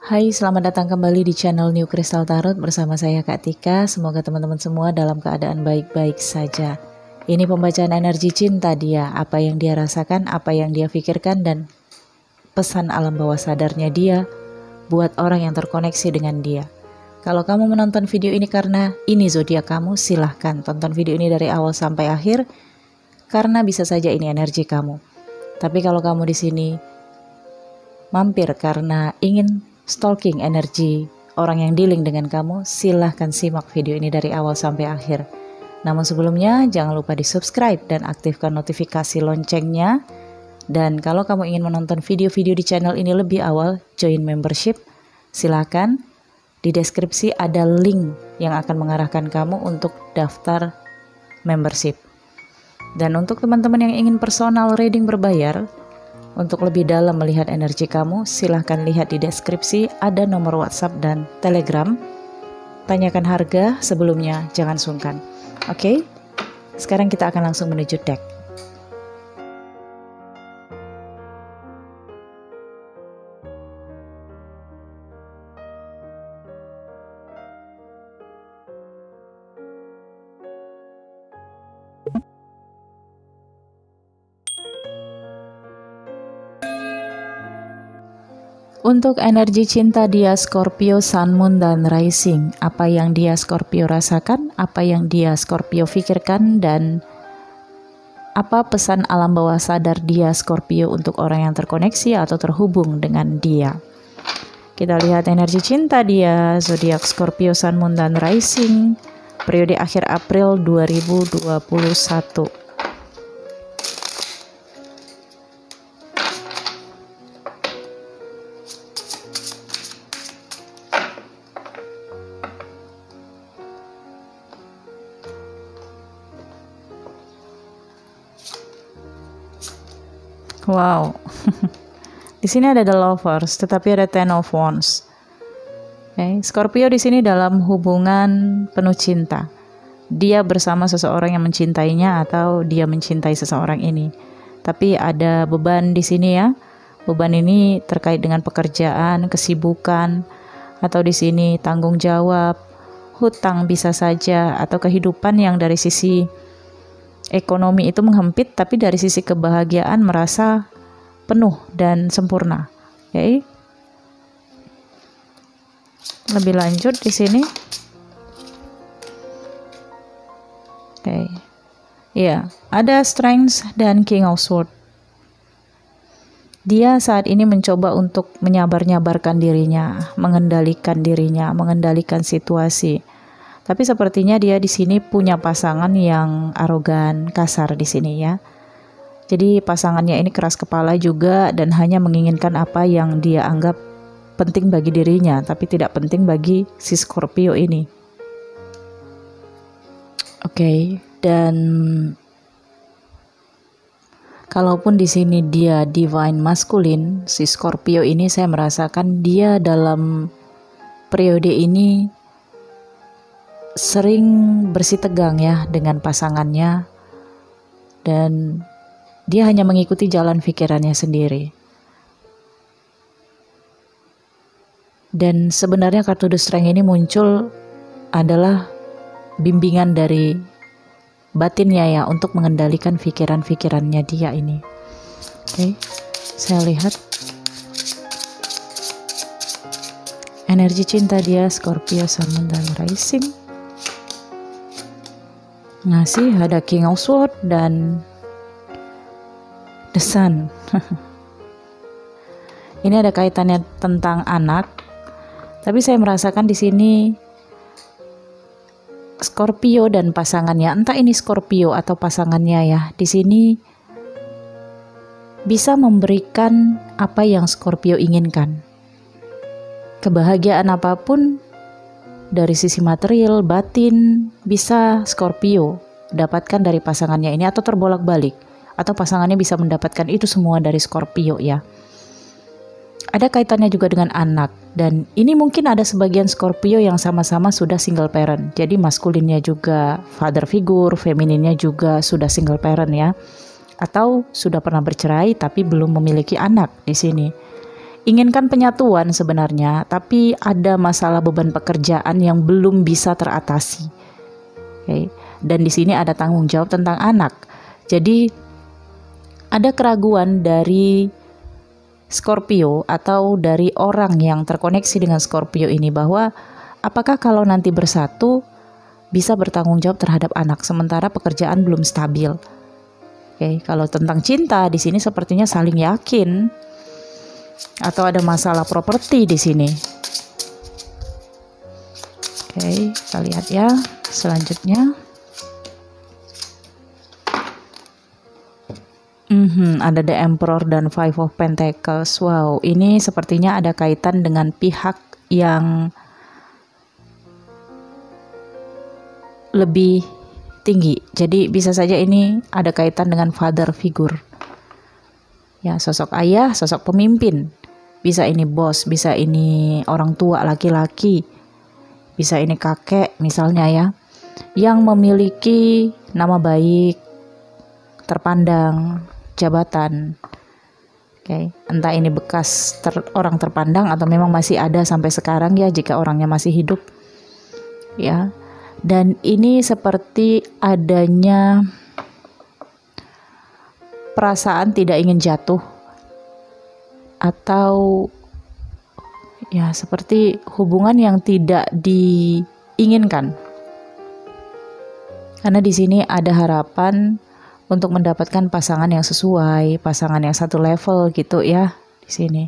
Hai, selamat datang kembali di channel New Crystal Tarot bersama saya Kak Tika. Semoga teman-teman semua dalam keadaan baik-baik saja. Ini pembacaan energi cinta dia, apa yang dia rasakan, apa yang dia pikirkan, dan pesan alam bawah sadarnya dia buat orang yang terkoneksi dengan dia. Kalau kamu menonton video ini karena ini zodiak kamu, silahkan tonton video ini dari awal sampai akhir, karena bisa saja ini energi kamu. Tapi kalau kamu di sini mampir karena ingin stalking energi orang yang dealing dengan kamu, silahkan simak video ini dari awal sampai akhir. Namun sebelumnya jangan lupa di subscribe dan aktifkan notifikasi loncengnya. Dan kalau kamu ingin menonton video-video di channel ini lebih awal, join membership, silahkan. Di deskripsi ada link yang akan mengarahkan kamu untuk daftar membership. Dan untuk teman-teman yang ingin personal reading berbayar, untuk lebih dalam melihat energi kamu, silahkan lihat di deskripsi ada nomor WhatsApp dan Telegram. Tanyakan harga sebelumnya, jangan sungkan. Oke, sekarang kita akan langsung menuju deck. Untuk energi cinta dia Scorpio, Sun, Moon, dan Rising. Apa yang dia Scorpio rasakan, apa yang dia Scorpio pikirkan, dan apa pesan alam bawah sadar dia Scorpio untuk orang yang terkoneksi atau terhubung dengan dia. Kita lihat energi cinta dia, zodiak Scorpio, Sun, Moon, dan Rising. Periode akhir April 2021. Wow, di sini ada The Lovers, tetapi ada Ten of Wands. Okay. Scorpio di sini dalam hubungan penuh cinta. Dia bersama seseorang yang mencintainya atau dia mencintai seseorang ini. Tapi ada beban di sini ya. Beban ini terkait dengan pekerjaan, kesibukan, atau di sini tanggung jawab, hutang bisa saja, atau kehidupan yang dari sisi ekonomi itu menghempit, tapi dari sisi kebahagiaan merasa penuh dan sempurna. Oke. Lebih lanjut di sini. Oke. Iya, ada Strength dan King of Swords. Dia saat ini mencoba untuk menyabar-nyabarkan dirinya, mengendalikan situasi. Tapi sepertinya dia di sini punya pasangan yang arogan, kasar di sini ya. Jadi pasangannya ini keras kepala juga dan hanya menginginkan apa yang dia anggap penting bagi dirinya, tapi tidak penting bagi si Scorpio ini. Oke, dan kalaupun di sini dia divine masculine, si Scorpio ini saya merasakan dia dalam periode ini sering bersitegang ya dengan pasangannya, dan dia hanya mengikuti jalan pikirannya sendiri. Dan sebenarnya kartu The Strength ini muncul adalah bimbingan dari batinnya ya, untuk mengendalikan pikiran-pikirannya dia ini. Oke, saya lihat energi cinta dia Scorpio, Sun, Moon, dan Rising. Ngasih ada King of Swords dan The Sun. Ini ada kaitannya tentang anak, tapi saya merasakan di sini Scorpio dan pasangannya, entah ini Scorpio atau pasangannya ya, di sini bisa memberikan apa yang Scorpio inginkan. Kebahagiaan apapun dari sisi material, batin, bisa Scorpio dapatkan dari pasangannya ini, atau terbolak-balik, atau pasangannya bisa mendapatkan itu semua dari Scorpio ya. Ada kaitannya juga dengan anak, dan ini mungkin ada sebagian Scorpio yang sama-sama sudah single parent. Jadi maskulinnya juga father figure, femininnya juga sudah single parent ya, atau sudah pernah bercerai tapi belum memiliki anak di sini. inginkan penyatuan sebenarnya, tapi ada masalah beban pekerjaan yang belum bisa teratasi. Okay. Dan di sini ada tanggung jawab tentang anak. Jadi ada keraguan dari Scorpio atau dari orang yang terkoneksi dengan Scorpio ini bahwa apakah kalau nanti bersatu bisa bertanggung jawab terhadap anak sementara pekerjaan belum stabil. Oke, kalau tentang cinta di sini sepertinya saling yakin atau ada masalah properti di sini. Oke, kita lihat ya selanjutnya. Ada The Emperor dan Five of Pentacles. Wow, ini sepertinya ada kaitan dengan pihak yang lebih tinggi. Jadi bisa saja ini ada kaitan dengan father figure. Ya, sosok ayah, sosok pemimpin. Bisa ini bos, bisa ini orang tua laki-laki. Bisa ini kakek misalnya ya. Yang memiliki nama baik, terpandang, jabatan. Oke, entah ini bekas orang terpandang atau memang masih ada sampai sekarang ya jika orangnya masih hidup. Ya. Dan ini seperti adanya perasaan tidak ingin jatuh atau ya seperti hubungan yang tidak diinginkan. Karena di sini ada harapan untuk mendapatkan pasangan yang sesuai, pasangan yang satu level gitu ya di sini.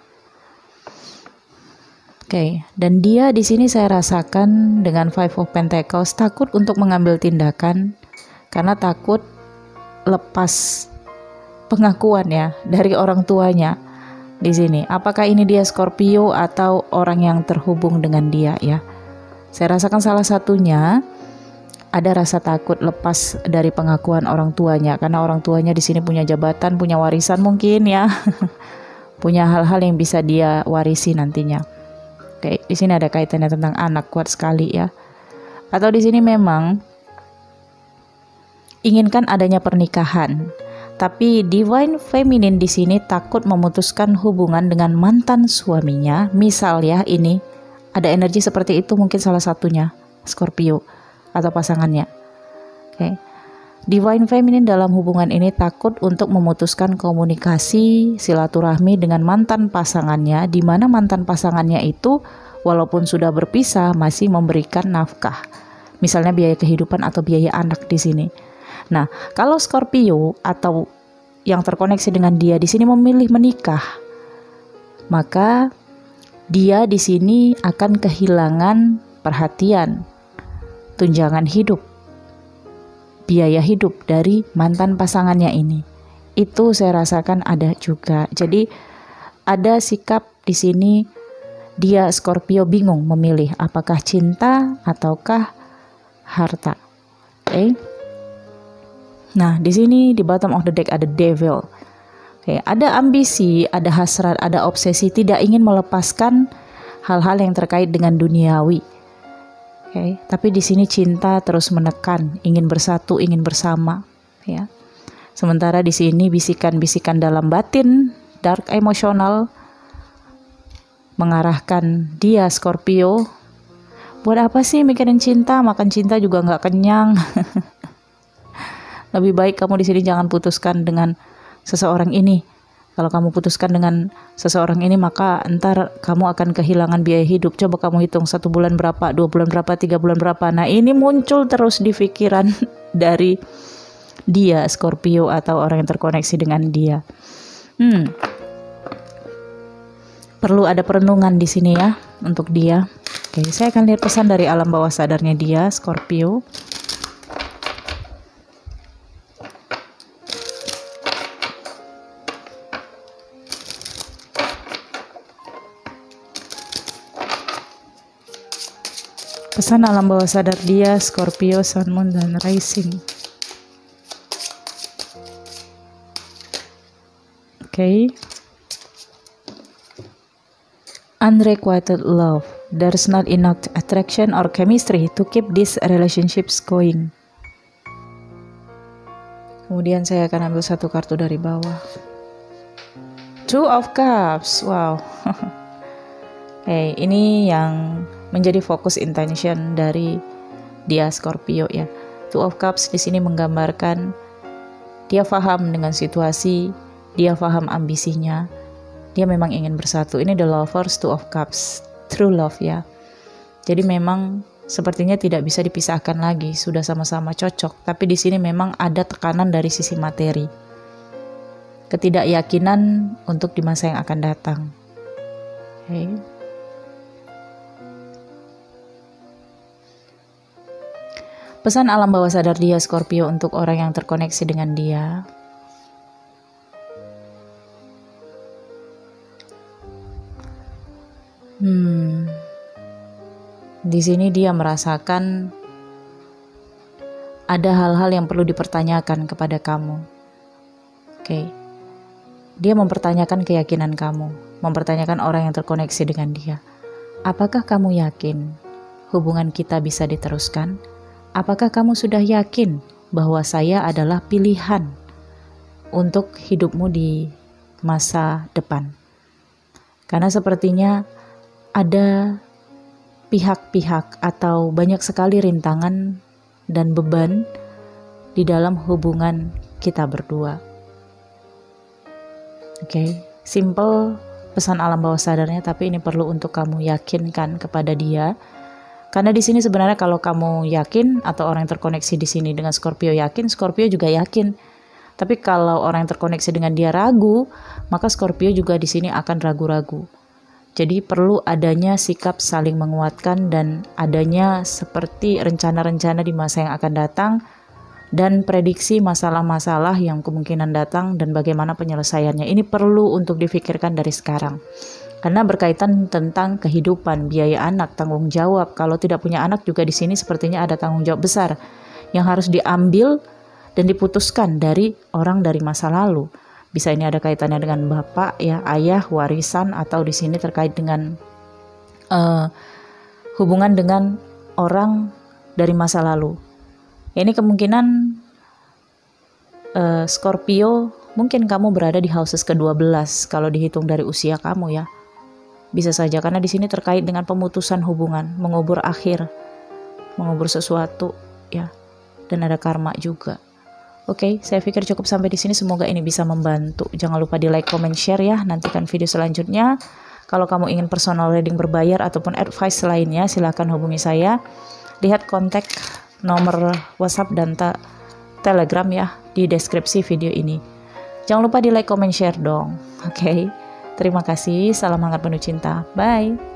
Oke, dan dia di sini saya rasakan dengan Five of Pentacles takut untuk mengambil tindakan karena takut lepas pengakuan ya dari orang tuanya di sini. Apakah ini dia Scorpio atau orang yang terhubung dengan dia ya? Saya rasakan salah satunya ada rasa takut lepas dari pengakuan orang tuanya karena orang tuanya di sini punya jabatan, punya warisan mungkin ya, punya hal-hal yang bisa dia warisi nantinya. Oke, di sini ada kaitannya tentang anak kuat sekali ya. Atau di sini memang inginkan adanya pernikahan, tapi Divine Feminine di sini takut memutuskan hubungan dengan mantan suaminya. Misal ya ini ada energi seperti itu mungkin salah satunya Scorpio atau pasangannya. Oke. Divine Feminine dalam hubungan ini takut untuk memutuskan komunikasi silaturahmi dengan mantan pasangannya, di mana mantan pasangannya itu walaupun sudah berpisah masih memberikan nafkah, misalnya biaya kehidupan atau biaya anak di sini. Nah, kalau Scorpio atau yang terkoneksi dengan dia di sini memilih menikah, maka dia di sini akan kehilangan perhatian, tunjangan hidup, biaya hidup dari mantan pasangannya ini. Itu saya rasakan ada juga. Jadi ada sikap di sini dia Scorpio bingung memilih apakah cinta ataukah harta. Oke. Nah, di sini di bottom of the deck ada Devil. Oke, ada ambisi, ada hasrat, ada obsesi, tidak ingin melepaskan hal-hal yang terkait dengan duniawi. Okay. Tapi di sini cinta terus menekan, ingin bersatu, ingin bersama, ya. Sementara di sini bisikan-bisikan dalam batin, dark emosional, mengarahkan dia Scorpio, buat apa sih mikirin cinta? Makan cinta juga nggak kenyang. Lebih baik kamu di sini jangan putuskan dengan seseorang ini. Kalau kamu putuskan dengan seseorang ini, maka entar kamu akan kehilangan biaya hidup. Coba kamu hitung 1 bulan berapa, 2 bulan berapa, 3 bulan berapa. Nah, ini muncul terus di pikiran dari dia, Scorpio, atau orang yang terkoneksi dengan dia. Perlu ada perenungan di sini ya, untuk dia. Oke, saya akan lihat pesan dari alam bawah sadarnya dia, Scorpio. Pesan alam bawah sadar dia, Scorpio, Sun, Moon, dan Rising. Oke. Unrequited love. There's not enough attraction or chemistry to keep these relationships going. Kemudian saya akan ambil satu kartu dari bawah. Two of Cups. Wow. Ini yang menjadi fokus intention dari dia Scorpio ya. Two of Cups di sini menggambarkan dia paham dengan situasi, dia paham ambisinya, dia memang ingin bersatu. Ini the Lovers, Two of Cups, true love ya. Jadi memang sepertinya tidak bisa dipisahkan lagi, sudah sama-sama cocok. Tapi di sini memang ada tekanan dari sisi materi, ketidakyakinan untuk di masa yang akan datang. Pesan alam bawah sadar dia Scorpio untuk orang yang terkoneksi dengan dia. Di sini dia merasakan ada hal-hal yang perlu dipertanyakan kepada kamu. Dia mempertanyakan keyakinan kamu, mempertanyakan orang yang terkoneksi dengan dia. Apakah kamu yakin hubungan kita bisa diteruskan? Apakah kamu sudah yakin bahwa saya adalah pilihan untuk hidupmu di masa depan? Karena sepertinya ada pihak-pihak atau banyak sekali rintangan dan beban di dalam hubungan kita berdua. Simple pesan alam bawah sadarnya, tapi ini perlu untuk kamu yakinkan kepada dia. Karena di sini sebenarnya kalau kamu yakin atau orang yang terkoneksi di sini dengan Scorpio yakin, Scorpio juga yakin. Tapi kalau orang yang terkoneksi dengan dia ragu, maka Scorpio juga di sini akan ragu-ragu. Jadi perlu adanya sikap saling menguatkan dan adanya seperti rencana-rencana di masa yang akan datang dan prediksi masalah-masalah yang kemungkinan datang dan bagaimana penyelesaiannya. Ini perlu untuk difikirkan dari sekarang. Karena berkaitan tentang kehidupan, biaya anak, tanggung jawab. Kalau tidak punya anak juga di sini sepertinya ada tanggung jawab besar yang harus diambil dan diputuskan dari orang dari masa lalu. Bisa ini ada kaitannya dengan bapak ya, ayah, warisan, atau di sini terkait dengan hubungan dengan orang dari masa lalu. Ini kemungkinan Scorpio, mungkin kamu berada di houses ke-12 kalau dihitung dari usia kamu ya. Bisa saja karena di sini terkait dengan pemutusan hubungan, mengubur akhir, mengubur sesuatu ya. Dan ada karma juga. Saya pikir cukup sampai di sini. Semoga ini bisa membantu. Jangan lupa di like, comment, share ya. Nantikan video selanjutnya. Kalau kamu ingin personal reading berbayar ataupun advice lainnya, silahkan hubungi saya. Lihat kontak nomor WhatsApp dan Telegram ya di deskripsi video ini. Jangan lupa di like, comment, share dong. Terima kasih. Salam hangat penuh cinta. Bye.